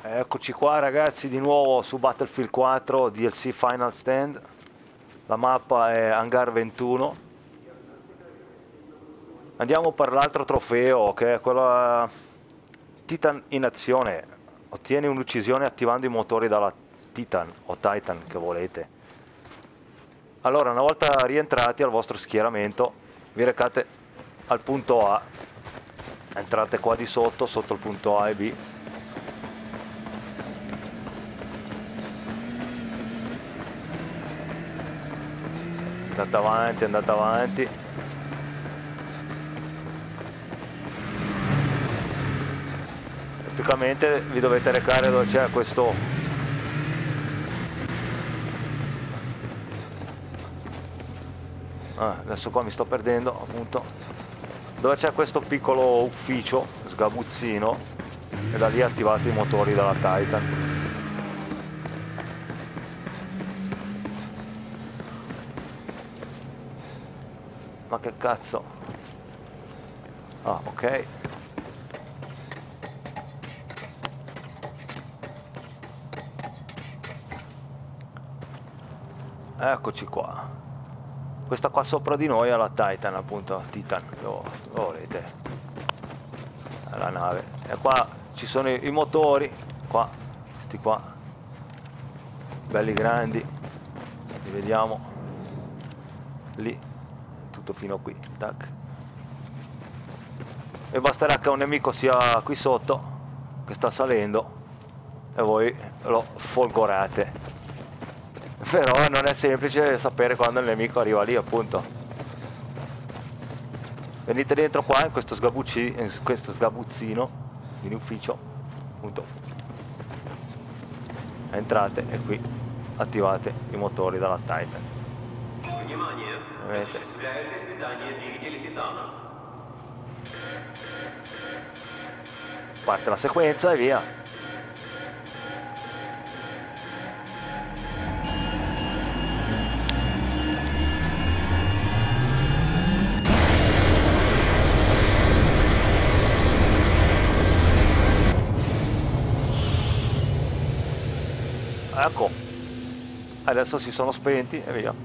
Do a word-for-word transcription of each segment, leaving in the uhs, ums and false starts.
Eccoci qua ragazzi, di nuovo su Battlefield quattro D L C Final Stand. La mappa è Hangar ventuno. Andiamo per l'altro trofeo, che è quello Titan in azione. Ottieni un'uccisione attivando i motori dalla Titan o Titan che volete. Allora, una volta rientrati al vostro schieramento, vi recate al punto A. Entrate qua di sotto, sotto il punto A e B. Andate avanti, andate avanti. Praticamente vi dovete recare dove c'è questo ah, adesso qua mi sto perdendo appunto, dove c'è questo piccolo ufficio sgabuzzino, e da lì attivate i motori della Titan. Ma che cazzo? Ah, ok. Eccoci qua. Questa qua sopra di noi è la Titan, appunto, Titan, lo, lo volete. È la nave. E qua ci sono i, i motori, qua, questi qua, belli grandi, li vediamo, lì, tutto fino qui, tac. E basterà che un nemico sia qui sotto, che sta salendo, e voi lo folgorate. Però non è semplice sapere quando il nemico arriva lì, appunto. Venite dentro qua in questo, in questo sgabuzzino in ufficio, appunto. Entrate e qui attivate i motori dalla Titan. Vedete. Parte la sequenza e via. Ecco, adesso si sono spenti e via.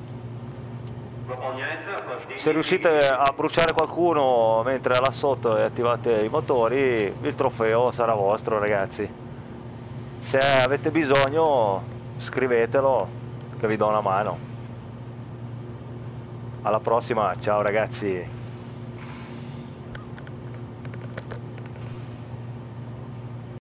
Se riuscite a bruciare qualcuno mentre è là sotto e attivate i motori, il trofeo sarà vostro, ragazzi. Se avete bisogno scrivetelo che vi do una mano. Alla prossima, ciao ragazzi.